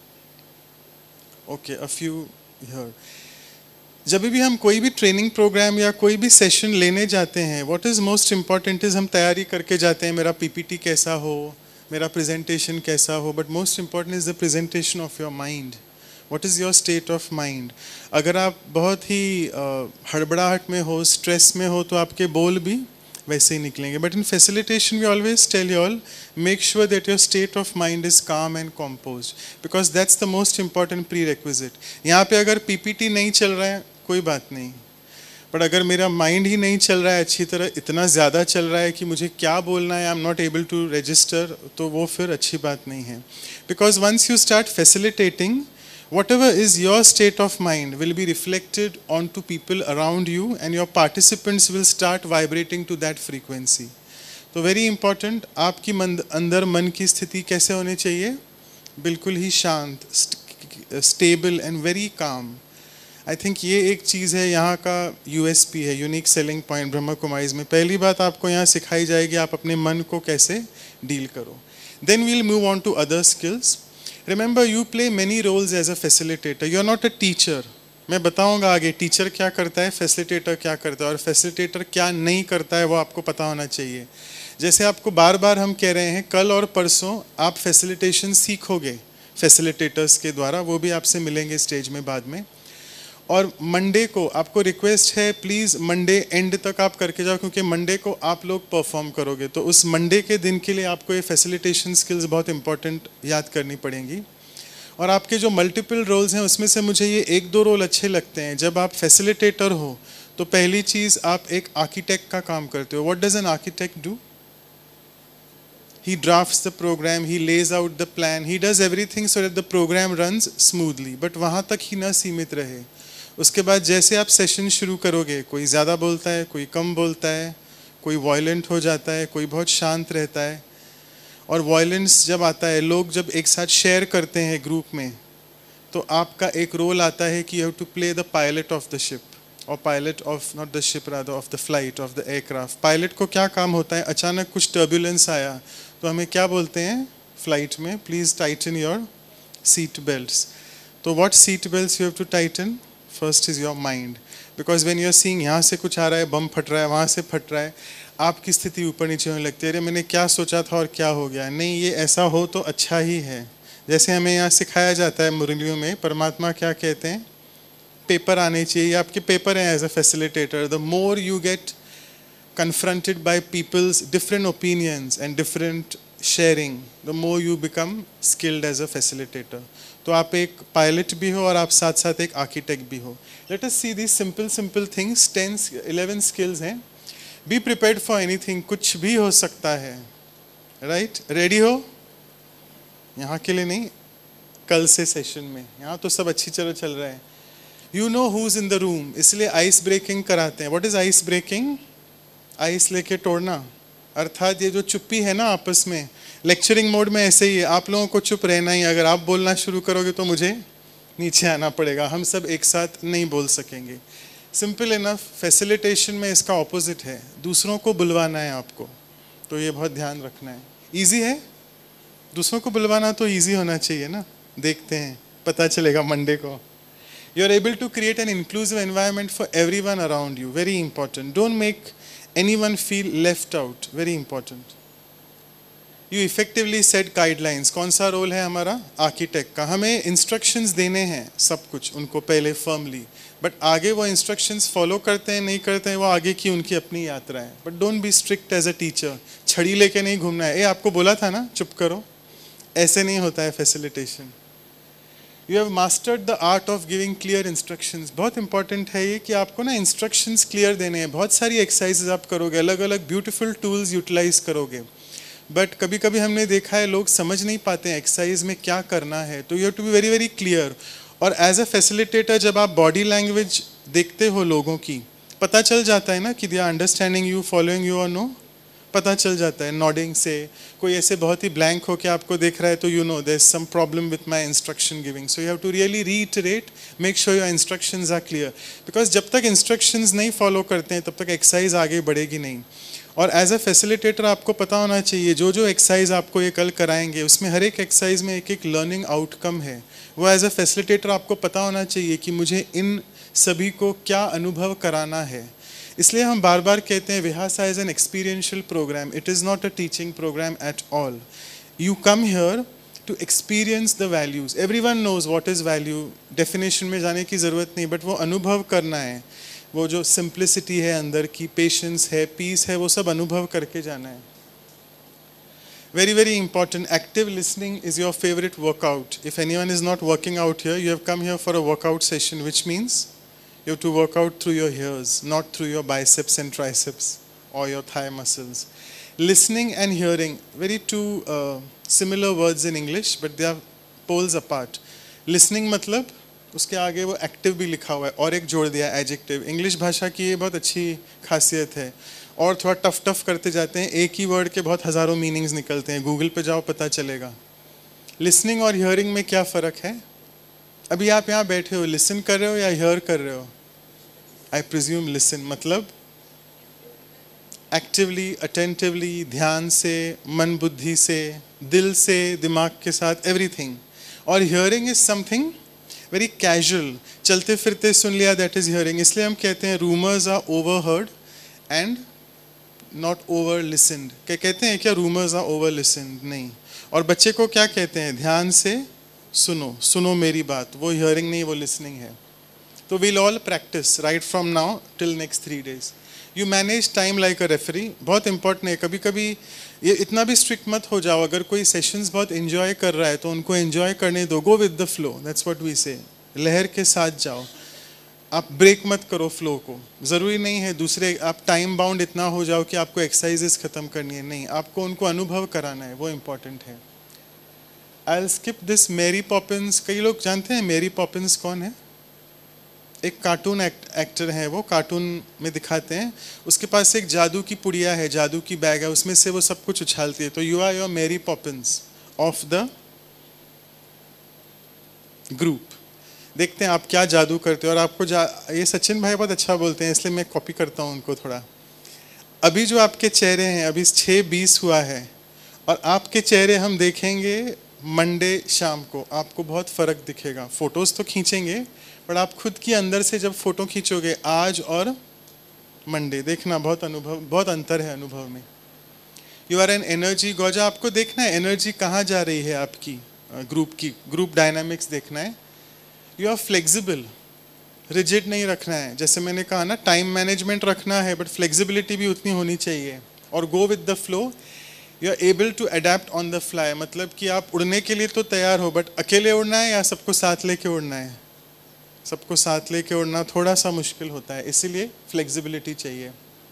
Okay, a few here. जब भी हम कोई भी training programme या कोई भी session लेने जाते हैं, what is most important is हम तैयारी करके जाते हैं, मेरा PPT कैसा हो, मेरा प्रेजेंटेशन कैसा हो, but most important is the presentation of your mind. What is your state of mind? अगर आप बहुत ही हड़बड़ाहट में हो, स्ट्रेस में हो, तो आपके बोल भी वैसे ही निकलेंगे. But in facilitation we always tell you all, make sure that your state of mind is calm and compose, because that's the most important prerequisite. यहाँ पे अगर पीपीटी नहीं चल रहा है कोई बात नहीं, बट अगर मेरा माइंड ही नहीं चल रहा है अच्छी तरह, इतना ज़्यादा चल रहा है कि मुझे क्या बोलना है, I am not able to register, तो वो फिर अच्छी बात नहीं है. Because once you start facilitating, whatever is your state of mind will be reflected onto people around you, and your participants will start vibrating to that frequency. तो very important, आपकी अंदर मन की स्थिति कैसे होनी चाहिए? बिल्कुल ही शांत, stable and very calm. I think ये एक चीज़ है यहाँ का USP है, unique selling point Brahma Kumaris में. पहली बात आपको यहाँ सिखाई जाएगी आप अपने मन को कैसे डील करो. Then we'll move on to other skills. Remember, you play many roles as a facilitator. You are not a teacher. मैं बताऊंगा आगे टीचर क्या करता है, फैसिलिटेटर क्या करता है, और फैसिलिटेटर क्या नहीं करता है वो आपको पता होना चाहिए. जैसे आपको बार बार हम कह रहे हैं, कल और परसों आप फैसिलिटेशन सीखोगे फैसिलिटेटर्स के द्वारा, वो भी आपसे मिलेंगे स्टेज में बाद में. और मंडे को आपको रिक्वेस्ट है, प्लीज़ मंडे एंड तक आप करके जाओ, क्योंकि मंडे को आप लोग परफॉर्म करोगे, तो उस मंडे के दिन के लिए आपको ये फैसिलिटेशन स्किल्स बहुत इंपॉर्टेंट याद करनी पड़ेंगी. और आपके जो मल्टीपल रोल्स हैं उसमें से मुझे ये 1-2 रोल अच्छे लगते हैं. जब आप फैसिलिटेटर हो तो पहली चीज़ आप एक आर्किटेक्ट का काम करते हो. What does an architect do? He drafts the program, he lays out the plan, he does everything so that the program runs smoothly. But वहाँ तक ही ना सीमित रहे. उसके बाद जैसे आप सेशन शुरू करोगे, कोई ज़्यादा बोलता है, कोई कम बोलता है, कोई वायलेंट हो जाता है, कोई बहुत शांत रहता है. और वायलेंस जब आता है, लोग जब एक साथ शेयर करते हैं ग्रुप में, तो आपका एक रोल आता है कि you have to play the pilot of the ship, और pilot of not the ship rather of the flight of the aircraft. Pilot को क्या काम होता है? अचानक कुछ टर्बुलेंस आया तो हमें क्या बोलते हैं फ्लाइट में? Please tighten your seat belts. तो what seat belts you have to tighten? First is your mind, because when you are seeing यहाँ से कुछ आ रहा है, बम फट रहा है, वहाँ से फट रहा है, आपकी स्थिति ऊपर नीचे होने लगती है. अरे मैंने क्या सोचा था और क्या हो गया? नहीं, ये ऐसा हो तो अच्छा ही है. जैसे हमें यहाँ सिखाया जाता है मुरलियों में, परमात्मा क्या कहते हैं? पेपर आने चाहिए. आपके पेपर हैं as a facilitator. The more you get confronted by people's different opinions and different sharing, the more you become skilled as a facilitator. तो आप एक पायलट भी हो और आप साथ साथ एक आर्किटेक्ट भी हो. Let us see these simple things. 11 skills हैं. Be prepared for anything. कुछ भी हो सकता है. Right? Ready हो? यहाँ के लिए नहीं, कल से सेशन में. यहाँ तो सब अच्छी तरह चल रहा है. You know who's in the room. इसलिए आइस ब्रेकिंग कराते हैं. What is ice breaking? Ice लेके तोड़ना, अर्थात ये जो चुप्पी है ना आपस में, लेक्चरिंग मोड में ऐसे ही है. आप लोगों को चुप रहना ही. अगर आप बोलना शुरू करोगे तो मुझे नीचे आना पड़ेगा, हम सब एक साथ नहीं बोल सकेंगे. Simple enough. फैसिलिटेशन में इसका ऑपोजिट है, दूसरों को बुलवाना है आपको, तो ये बहुत ध्यान रखना है. ईजी है दूसरों को बुलवाना, तो ईजी होना चाहिए ना. देखते हैं, पता चलेगा मंडे को. You are able to create an inclusive environment for everyone around you. Very important. Don't make anyone feel left out. Very important. You effectively set guidelines. कौन सा रोल है हमारा? आर्किटेक्ट का. हमें इंस्ट्रक्शंस देने हैं सब कुछ उनको पहले फर्मली, बट आगे वो इंस्ट्रक्शंस फॉलो करते हैं नहीं करते हैं वो आगे की उनकी अपनी यात्रा है. But don't be strict as a teacher. छड़ी लेके नहीं घूमना है. आपको बोला था ना चुप करो, ऐसे नहीं होता है facilitation. You have mastered the art of giving clear instructions. बहुत इंपॉर्टेंट है ये कि आपको ना इंस्ट्रक्शंस क्लियर देने हैं. बहुत सारी एक्सरसाइजेज आप करोगे, अलग अलग ब्यूटीफुल टूल्स यूटिलाइज करोगे, बट कभी कभी हमने देखा है लोग समझ नहीं पाते हैं एक्सरसाइज में क्या करना है. तो you have to be very very clear. और एज अ फैसिलिटेटर जब आप बॉडी लैंग्वेज देखते हो लोगों की, पता चल जाता है ना कि they are understanding you, following you और नो, पता चल जाता है नॉडिंग से। कोई ऐसे बहुत ही ब्लैंक हो के आपको देख रहा है तो you know there is some problem with my instruction giving, so you have to really reiterate, make sure your instructions are clear, because जब तक इंस्ट्रक्शंस नहीं फॉलो करते हैं तब तक एक्सरसाइज आगे बढ़ेगी नहीं। और एज अ फैसिलिटेटर आपको पता होना चाहिए जो जो एक्सरसाइज आपको ये कल कराएंगे उसमें हर एक एक्सरसाइज में एक एक लर्निंग आउटकम है। वो एज अ फैसिलिटेटर आपको पता होना चाहिए कि मुझे इन सभी को क्या अनुभव कराना है। इसलिए हम बार बार कहते हैं Vihasa is an experiential program, it is not a teaching program at all. You come here to experience the values. Everyone knows what is value, definition में जाने की ज़रूरत नहीं, बट वो अनुभव करना है। वो जो सिंप्लिसिटी है अंदर की, पेशेंस है, पीस है, वो सब अनुभव करके जाना है। Very, very important. Active listening is your favorite workout. If anyone is not working out here, you have come here for a workout session, which means you have to work out through your ears, not through your biceps and triceps or your thigh muscles. Listening and hearing, very two similar words in English, but they are poles apart. Listening मतलब उसके आगे वो active भी लिखा हुआ है और एक जोड़ दिया एडजेक्टिव। इंग्लिश भाषा की ये बहुत अच्छी खासियत है। और थोड़ा टफ टफ करते जाते हैं, एक ही वर्ड के बहुत हज़ारों मीनिंग्स निकलते हैं, गूगल पे जाओ पता चलेगा। लिसनिंग और हियरिंग में क्या फ़र्क है? अभी आप यहाँ बैठे हो, लिसन कर रहे हो या हियर कर रहे हो? आई प्रिज्यूम लिसन, मतलब एक्टिवली, अटेंटिवली, ध्यान से, मन बुद्धि से, दिल से, दिमाग के साथ, एवरीथिंग। और hearing is something very casual, चलते फिरते सुन लिया, दैट इज हियरिंग। इसलिए हम कहते हैं rumours are overheard and not over listened. क्या कहते हैं क्या रूमर्स आर ओवर लिसन्ड? नहीं। और बच्चे को क्या कहते हैं? ध्यान से सुनो, सुनो मेरी बात। वो हियरिंग नहीं, वो लिसनिंग है। तो we'll all practice right from now till next 3 days। You manage time like a referee, बहुत इंपॉर्टेंट है। कभी कभी ये इतना भी स्ट्रिक्ट मत हो जाओ, अगर कोई सेशंस बहुत एंजॉय कर रहा है तो उनको एंजॉय करने दो, go with the flow, that's what we say, लहर के साथ जाओ। आप ब्रेक मत करो फ्लो को। ज़रूरी नहीं है दूसरे आप टाइम बाउंड इतना हो जाओ कि आपको एक्सरसाइजेस ख़त्म करनी है, नहीं, आपको उनको अनुभव कराना है, वो इम्पॉर्टेंट है। आई विल स्किप दिस मेरी पॉपिंस। कई लोग जानते हैं मेरी पॉपिंस कौन है? एक कार्टून एक्टर है, वो कार्टून में दिखाते हैं, उसके पास एक जादू की पुड़िया है, जादू की बैग है, उसमें से वो सब कुछ उछालती है। तो यू आर योर मेरी पॉपिंस ऑफ द ग्रुप। देखते हैं आप क्या जादू करते हो। और आपको ये सचिन भाई बहुत अच्छा बोलते हैं, इसलिए मैं कॉपी करता हूँ उनको थोड़ा। अभी जो आपके चेहरे हैं, अभी 6:20 हुआ है, और आपके चेहरे हम देखेंगे मंडे शाम को, आपको बहुत फ़र्क दिखेगा। फ़ोटोज़ तो खींचेंगे, पर आप खुद की अंदर से जब फ़ोटो खींचोगे आज और मंडे, देखना बहुत अंतर है अनुभव में। You are an energy gauger. आपको देखना है एनर्जी कहाँ जा रही है आपकी, ग्रुप डायनामिक्स देखना है। यू आर फ्लेक्सिबल, रिजिड नहीं रखना है। जैसे मैंने कहा ना, टाइम मैनेजमेंट रखना है, बट फ्लेक्सिबिलिटी भी उतनी होनी चाहिए। और go with the flow, you are able to adept on the fly, मतलब कि आप उड़ने के लिए तो तैयार हो, बट अकेले उड़ना है या सबको साथ लेके उड़ना है? सबको साथ लेके उड़ना थोड़ा सा मुश्किल होता है, इसीलिए फ्लेक्सिबिलिटी चाहिए।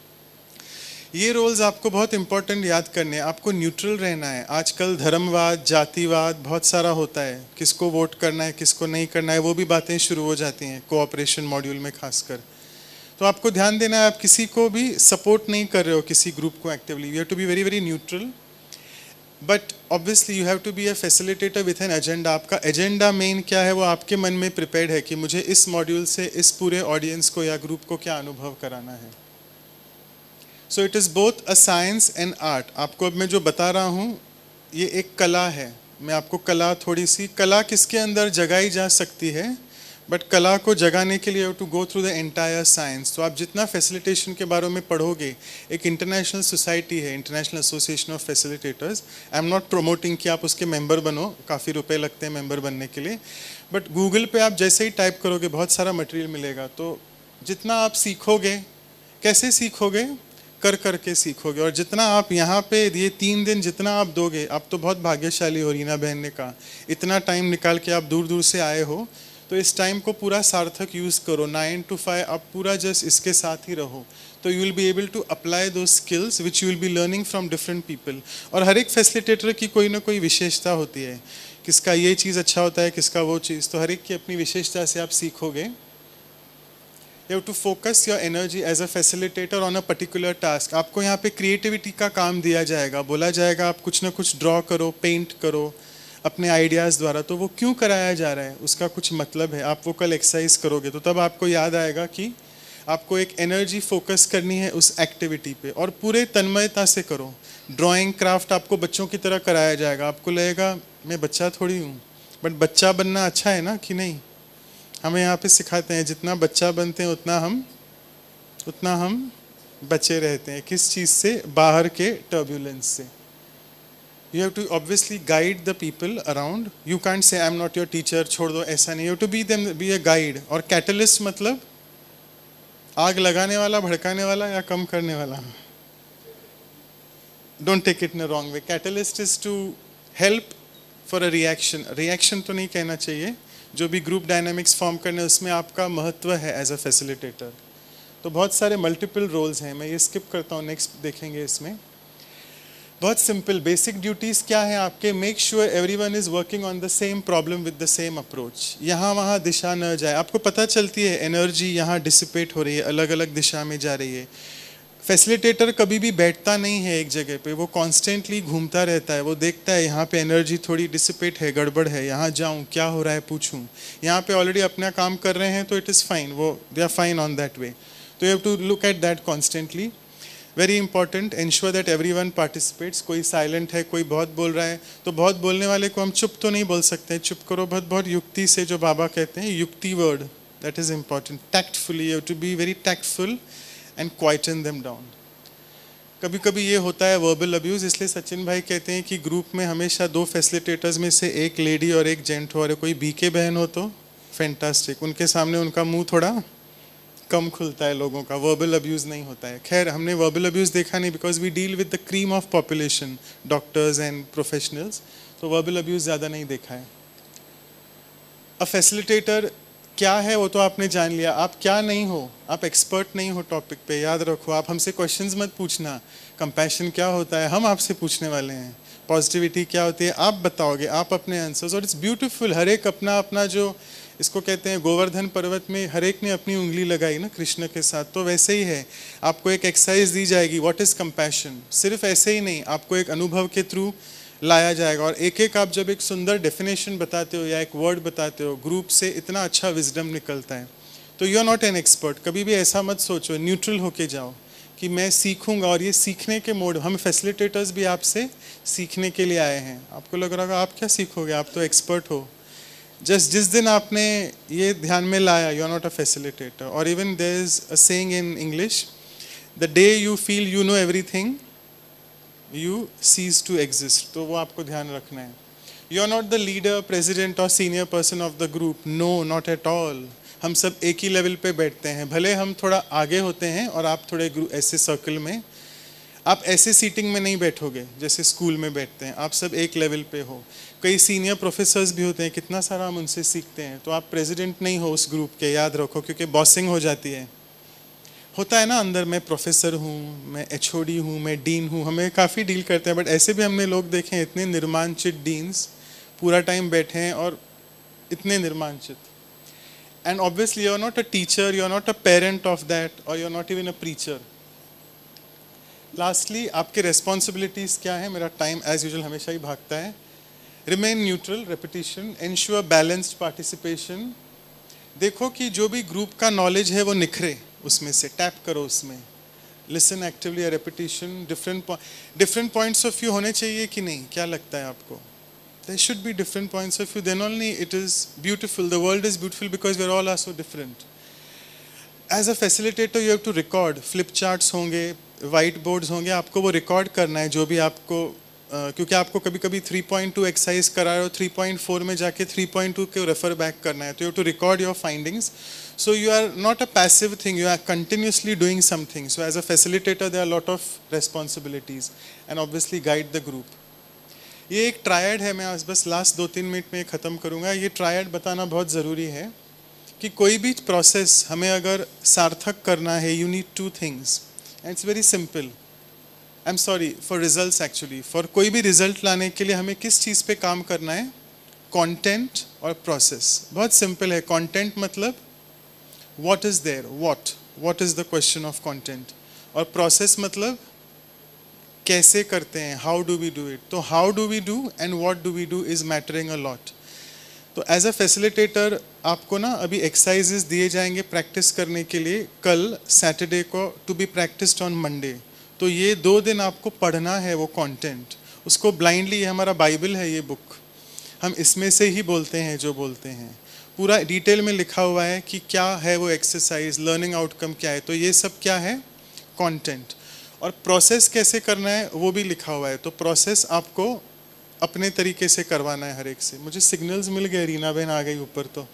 ये रोल्स आपको बहुत इंपॉर्टेंट याद करने हैं। आपको न्यूट्रल रहना है। आजकल धर्मवाद, जातिवाद बहुत सारा होता है, किसको वोट करना है, किसको नहीं करना है, वो भी बातें शुरू हो जाती हैं कोऑपरेशन मॉड्यूल में खासकर। तो आपको ध्यान देना है, आप किसी को भी सपोर्ट नहीं कर रहे हो, किसी ग्रुप को actively. You have to be very very neutral, but obviously you have to be a facilitator with an agenda. आपका एजेंडा मेन क्या है, वो आपके मन में प्रिपेयर्ड है कि मुझे इस मॉड्यूल से इस पूरे ऑडियंस को या ग्रुप को क्या अनुभव कराना है। So it is both a science and art. आपको अब मैं जो बता रहा हूँ ये एक कला है। मैं आपको कला, थोड़ी सी कला किसके अंदर जगाई जा सकती है, बट कला को जगाने के लिए you to go through the entire science. तो आप जितना फैसिलिटेशन के बारे में पढ़ोगे, एक इंटरनेशनल सोसाइटी है, international association of facilitators. I am not promoting कि आप उसके मेंबर बनो, काफ़ी रुपए लगते हैं मेंबर बनने के लिए, बट गूगल पे आप जैसे ही टाइप करोगे बहुत सारा मटेरियल मिलेगा। तो जितना आप सीखोगे, कैसे सीखोगे? कर करके सीखोगे। और जितना आप यहाँ पे ये 3 दिन जितना आप दोगे, आप तो बहुत भाग्यशाली हो, रीना बहन ने कहा इतना टाइम निकाल के आप दूर दूर से आए हो, तो इस टाइम को पूरा सार्थक यूज़ करो। 9 to 5 आप पूरा जस्ट इसके साथ ही रहो, तो you will be able to apply two skills which you will be learning from different people. और हर एक फैसिलिटेटर की कोई ना कोई विशेषता होती है। किसका ये चीज़ अच्छा होता है, किसका वो चीज़, तो हर एक की अपनी विशेषता से आप सीखोगे. You have to focus your energy as a facilitator on a particular task. आपको यहाँ पे क्रिएटिविटी का काम दिया जाएगा, बोला जाएगा आप कुछ ना कुछ ड्रॉ करो, पेंट करो अपने आइडियाज़ द्वारा. तो वो क्यों कराया जा रहा है, उसका कुछ मतलब है. आप वो कल एक्सरसाइज करोगे तो तब आपको याद आएगा कि आपको एक एनर्जी फोकस करनी है उस एक्टिविटी पे, और पूरे तन्मयता से करो. ड्राइंग क्राफ्ट आपको बच्चों की तरह कराया जाएगा. आपको लगेगा मैं बच्चा थोड़ी हूँ, बट बच्चा बनना अच्छा है ना कि नहीं. हमें यहाँ पे सिखाते हैं जितना बच्चा बनते हैं उतना हम बचे रहते हैं. किस चीज़ से, बाहर के टर्ब्यूलेंस से. You have to obviously guide the people around. You can't say I am not your teacher, छोड़ दो, ऐसा नहीं. You have to be them, be a guide. और कैटलिस्ट मतलब आग लगाने वाला, भड़काने वाला या कम करने वाला. Don't take it in a wrong way. Catalyst is to help for a reaction. Reaction तो नहीं कहना चाहिए. जो भी ग्रुप डायनामिक्स फॉर्म करने उसमें आपका महत्व है एज अ फैसिलिटेटर. तो बहुत सारे मल्टीपल रोल्स हैं. मैं ये स्किप करता हूँ, नेक्स्ट देखेंगे. इसमें बहुत सिंपल बेसिक ड्यूटीज़ क्या है आपके. Make sure everyone is working on the same problem with the same approach. यहाँ वहाँ दिशा न जाए. आपको पता चलती है एनर्जी यहाँ डिसिपेट हो रही है, अलग अलग दिशा में जा रही है. फैसिलिटेटर कभी भी बैठता नहीं है एक जगह पे, वो कॉन्स्टेंटली घूमता रहता है. वो देखता है यहाँ पे एनर्जी थोड़ी डिसिपेट है, गड़बड़ है, यहाँ जाऊँ, क्या हो रहा है पूछूँ. यहाँ पे ऑलरेडी अपना काम कर रहे हैं तो इट इज़ फाइन, वो they are fine on that way. तो you have to look at that constantly. Very important, ensure that everyone participates. कोई साइलेंट है, कोई बहुत बोल रहा है, तो बहुत बोलने वाले को हम चुप तो नहीं बोल सकते. चुप करो बहुत बहुत युक्ति से, जो बाबा कहते हैं युक्ति word, that is important. Tactfully, you have to be very tactful and quieten them down. कभी कभी ये होता है वर्बल अब्यूज़, इसलिए सचिन भाई कहते हैं कि ग्रुप में हमेशा 2 फैसिलिटेटर्स में से एक लेडी और एक जेंट हो. और कोई बीके बहन हो तो फैंटास्टिक, उनके सामने उनका मुंह थोड़ा कम खुलता है लोगों का, वर्बल अब्यूज़ नहीं होता है. खैर हमने वर्बल अब्यूज़ देखा नहीं, because we deal with the cream of population, doctors and professionals, तो वर्बल अब्यूज़ ज़्यादा नहीं देखा है. अ फैसिलिटेटर क्या है वो तो आपने जान लिया. आप क्या नहीं हो, आप एक्सपर्ट नहीं हो टॉपिक पे, याद रखो. आप हमसे क्वेश्चंस मत पूछना. कंपैशन क्या होता है हम आपसे पूछने वाले हैं. पॉजिटिविटी क्या होती है आप बताओगे, आप अपने आंसर्स. और इट्स ब्यूटीफुल. हर एक अपना अपना, जो इसको कहते हैं गोवर्धन पर्वत में हर एक ने अपनी उंगली लगाई ना कृष्ण के साथ, तो वैसे ही है. आपको एक एक्सरसाइज दी जाएगी, व्हाट इज़ कंपैशन. सिर्फ ऐसे ही नहीं, आपको एक अनुभव के थ्रू लाया जाएगा. और एक एक आप जब एक सुंदर डेफिनेशन बताते हो या एक वर्ड बताते हो, ग्रुप से इतना अच्छा विजडम निकलता है. तो you are not an expert. कभी भी ऐसा मत सोचो, न्यूट्रल होके जाओ कि मैं सीखूंगा. और ये सीखने के मोड, हम फैसिलिटेटर्स भी आपसे सीखने के लिए आए हैं. आपको लग रहा होगा आप क्या सीखोगे, आप तो एक्सपर्ट हो. जस्ट जिस दिन आपने ये ध्यान में लाया, you are not a facilitator. और even there is a saying in English, the day you feel you know everything you cease to exist. तो वो आपको ध्यान रखना है. You are not the leader, president और senior person of the group. No, not at all. हम सब एक ही लेवल पे बैठते हैं. भले हम थोड़ा आगे होते हैं और आप थोड़े ऐसे सर्कल में, आप ऐसे सीटिंग में नहीं बैठोगे जैसे स्कूल में बैठते हैं. आप सब एक लेवल पे हो. कई सीनियर प्रोफेसर्स भी होते हैं, कितना सारा हम उनसे सीखते हैं. तो आप प्रेसिडेंट नहीं हो उस ग्रुप के, याद रखो, क्योंकि बॉसिंग हो जाती है. होता है ना अंदर, मैं प्रोफेसर हूँ, मैं एचओडी हूँ, मैं डीन हूँ, हमें काफ़ी डील करते हैं. बट ऐसे भी हमने लोग देखे हैं इतने निर्माणचित डीन्स, पूरा टाइम बैठे हैं और इतने निर्माणचित. And obviously you are not a teacher, you are not a parent of that, और you are not even a preacher. Lastly आपके रेस्पॉन्सिबिलिटीज़ क्या है. मेरा टाइम एज यूजुअल हमेशा ही भागता है. Remain neutral, repetition, ensure balanced participation. देखो कि जो भी ग्रुप का नॉलेज है वो निखरे, उसमें से टैप करो उसमें. Listen actively, repetition. Different points of view होने चाहिए कि नहीं, क्या लगता है आपको. There should be different points of view, then only it is beautiful. The world is beautiful because we are all are so different. As a facilitator you have to record. Flip charts होंगे, white boards होंगे, आपको वो record करना है जो भी आपको, क्योंकि आपको कभी कभी 3.2 एक्सरसाइज करा रहे हो, 3.4 में जाके 3.2 को रेफर बैक करना है. तो you have to record your findings. So you are not a passive thing, you are continuously doing something. So as a facilitator there are a lot of responsibilities and obviously guide the group. ये एक triad है, मैं बस last 2-3 minute में ख़त्म करूँगा. ये triad बताना बहुत ज़रूरी है कि कोई भी प्रोसेस हमें अगर सार्थक करना है, you need 2 things and it's very simple. I'm sorry for results actually. For कोई भी रिजल्ट लाने के लिए हमें किस चीज़ पे काम करना है, कंटेंट और प्रोसेस। बहुत सिंपल है। कंटेंट मतलब what is there, what is the question of content, और प्रोसेस मतलब कैसे करते हैं, how do we do it. तो how do we do and what do we do is mattering a lot. तो एज अ फैसिलिटेटर आपको ना अभी एक्सरसाइजेस दिए जाएंगे प्रैक्टिस करने के लिए, कल सैटरडे को, to be practised on Monday. तो ये 2 दिन आपको पढ़ना है वो कंटेंट, उसको ब्लाइंडली। ये हमारा बाइबल है, ये बुक, हम इसमें से ही बोलते हैं जो बोलते हैं। पूरा डिटेल में लिखा हुआ है कि क्या है वो एक्सरसाइज, लर्निंग आउटकम क्या है। तो ये सब क्या है, कंटेंट। और प्रोसेस कैसे करना है वो भी लिखा हुआ है। तो प्रोसेस आपको अपने तरीके से करवाना है हर एक से। मुझे सिग्नल्स मिल गए, रीना बहन आ गई ऊपर तो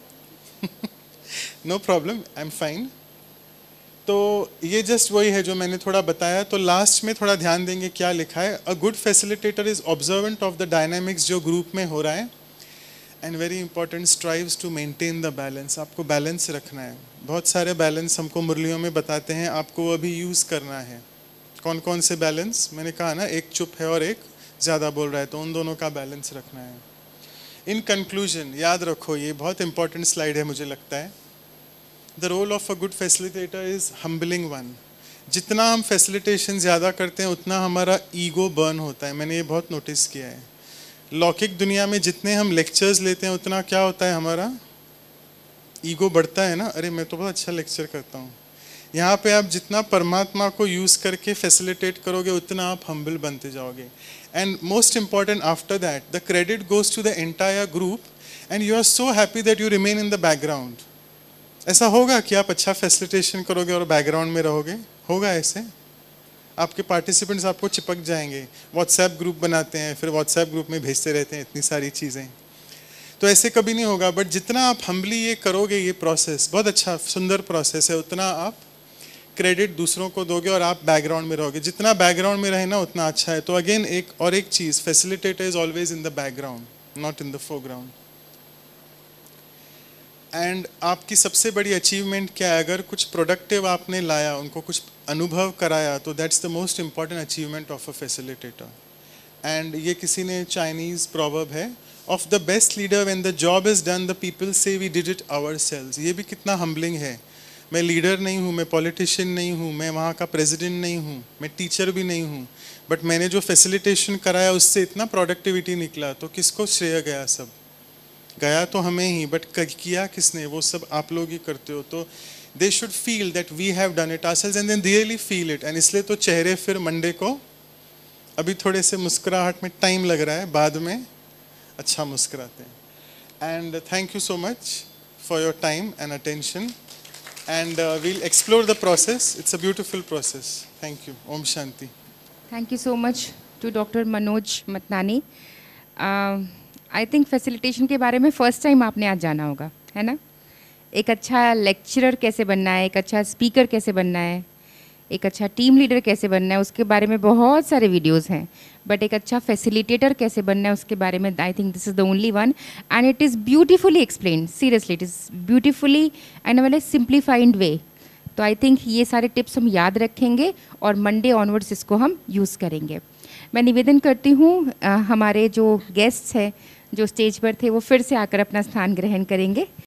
no problem, I am fine. तो ये जस्ट वही है जो मैंने थोड़ा बताया। तो लास्ट में थोड़ा ध्यान देंगे क्या लिखा है। A good facilitator is observant of the dynamics जो ग्रुप में हो रहा है, and very important strives to maintain the balance. आपको बैलेंस रखना है। बहुत सारे बैलेंस हमको मुरलियों में बताते हैं, आपको अभी यूज़ करना है। कौन कौन से बैलेंस, मैंने कहा ना, एक चुप है और एक ज़्यादा बोल रहा है, तो उन दोनों का बैलेंस रखना है। इन कंक्लूजन याद रखो, ये बहुत इंपॉर्टेंट स्लाइड है मुझे लगता है। The role of a good facilitator is humbling one. जितना हम फैसिलिटेशन ज़्यादा करते हैं उतना हमारा ईगो बर्न होता है। मैंने ये बहुत नोटिस किया है। लौकिक दुनिया में जितने हम लेक्चर्स लेते हैं उतना क्या होता है, हमारा ईगो बढ़ता है ना, अरे मैं तो बहुत अच्छा लेक्चर करता हूँ। यहाँ पे आप जितना परमात्मा को यूज़ करके फैसिलिटेट करोगे उतना आप हम्बल बनते जाओगे। And most important after that the credit goes to the entire group, and you are so happy that you remain in the background. ऐसा होगा कि आप अच्छा फैसिलिटेशन करोगे और बैकग्राउंड में रहोगे? होगा ऐसे? आपके पार्टिसिपेंट्स आपको चिपक जाएंगे। व्हाट्सएप ग्रुप बनाते हैं, फिर व्हाट्सएप ग्रुप में भेजते रहते हैं इतनी सारी चीज़ें। तो ऐसे कभी नहीं होगा। बट जितना आप हम्बली ये करोगे, ये प्रोसेस बहुत अच्छा सुंदर प्रोसेस है, उतना आप क्रेडिट दूसरों को दोगे और आप बैकग्राउंड में रहोगे। जितना बैकग्राउंड में रहे ना उतना अच्छा है। तो अगेन एक चीज़, facilitator is always in the background, not in the foreground. And आपकी सबसे बड़ी अचीवमेंट क्या है? अगर कुछ प्रोडक्टिव आपने लाया, उनको कुछ अनुभव कराया, तो that's the most important achievement of a facilitator. And ये किसी ने चाइनीज़ प्रोवर्ब है, of the best leader when the job is done the people say we did it ourselves. ये भी कितना हम्बलिंग है। मैं लीडर नहीं हूँ, मैं पॉलिटिशियन नहीं हूँ, मैं वहाँ का प्रेसिडेंट नहीं हूँ, मैं टीचर भी नहीं हूँ, बट मैंने जो फैसिलिटेशन कराया उससे इतना प्रोडक्टिविटी निकला, तो किसको श्रेय गया? सब गया तो हमें ही, बट किया किसने? वो सब आप लोग ही करते हो। तो they should feel that we have done it ourselves and then really feel it. And इसलिए तो चेहरे फिर मंडे को अभी थोड़े से मुस्कुराहट में टाइम लग रहा है, बाद में अच्छा मुस्कुराते हैं। And thank you so much for your time and attention, and we'll explore the process. It's a beautiful process. Thank you. Om Shanti. Thank you so much to Dr. Manoj Matnani. I think facilitation के बारे में first time आपने आज जाना होगा, है ना? एक अच्छा लेक्चरर कैसे बनना है, एक अच्छा स्पीकर कैसे बनना है, एक अच्छा टीम लीडर कैसे बनना है, उसके बारे में बहुत सारे वीडियोस हैं। बट एक अच्छा फैसिलिटेटर कैसे बनना है उसके बारे में I think this is the only one, and it is beautifully explained. Seriously it is beautifully and well simplified way. तो आई थिंक ये सारे टिप्स हम याद रखेंगे और मंडे ऑनवर्ड्स इसको हम यूज़ करेंगे। मैं निवेदन करती हूँ हमारे जो गेस्ट्स हैं जो स्टेज पर थे वो फिर से आकर अपना स्थान ग्रहण करेंगे।